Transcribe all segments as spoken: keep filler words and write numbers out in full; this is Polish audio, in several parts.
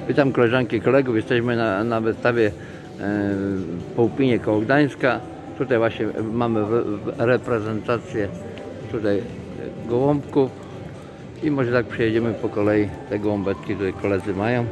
Witam koleżanki i kolegów. Jesteśmy na, na wystawie e, w Połupinie koło Gdańska. Tutaj właśnie mamy w, w reprezentację tutaj gołąbków i może tak przejedziemy po kolei te gołąbeczki, które koledzy mają.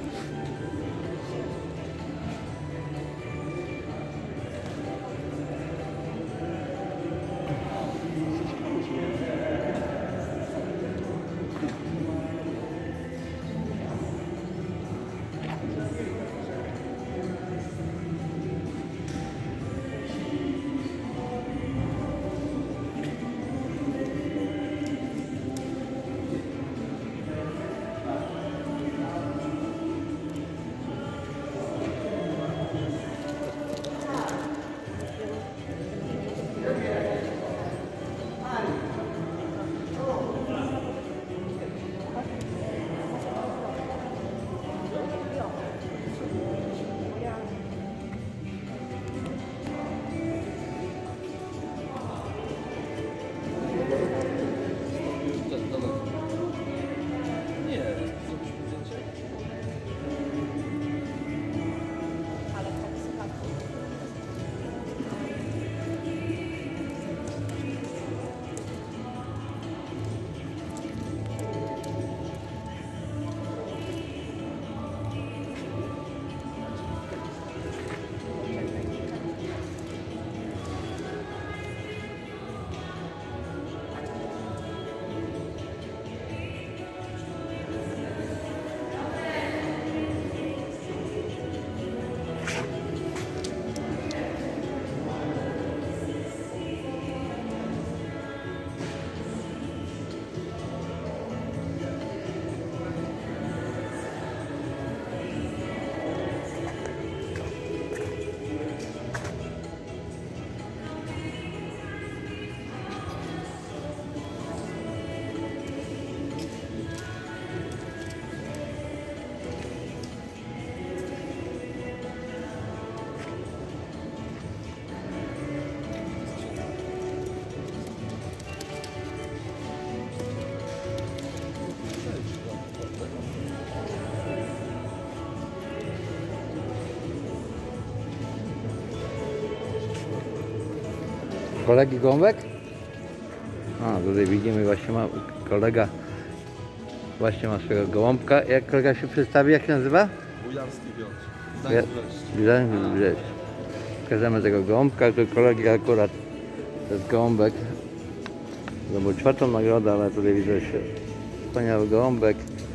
Kolegi gołąbek? A, tutaj widzimy, właśnie ma kolega, właśnie ma swojego gołąbka. Jak kolega się przedstawi, jak się nazywa? Bujarski Piotr. Gdańsk Wrześ. Pokażemy tego gołąbka, tu kolegi akurat to jest gołąbek. Zdobył czwartą nagrodę, ale tutaj widzę się wspaniały gołąbek.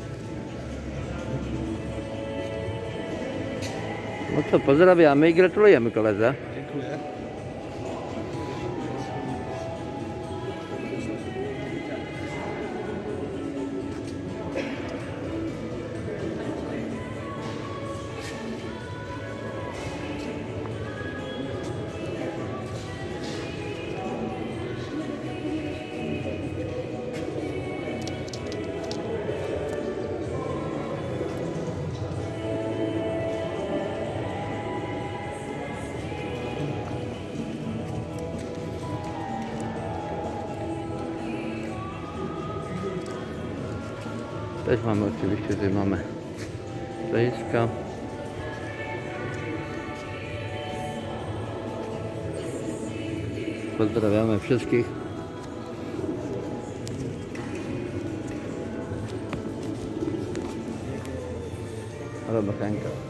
No co, pozdrawiamy i gratulujemy koledze. Dziękuję. Też mamy oczywiście, tutaj mamy stoiska. Pozdrawiamy wszystkich. Ale bachanka.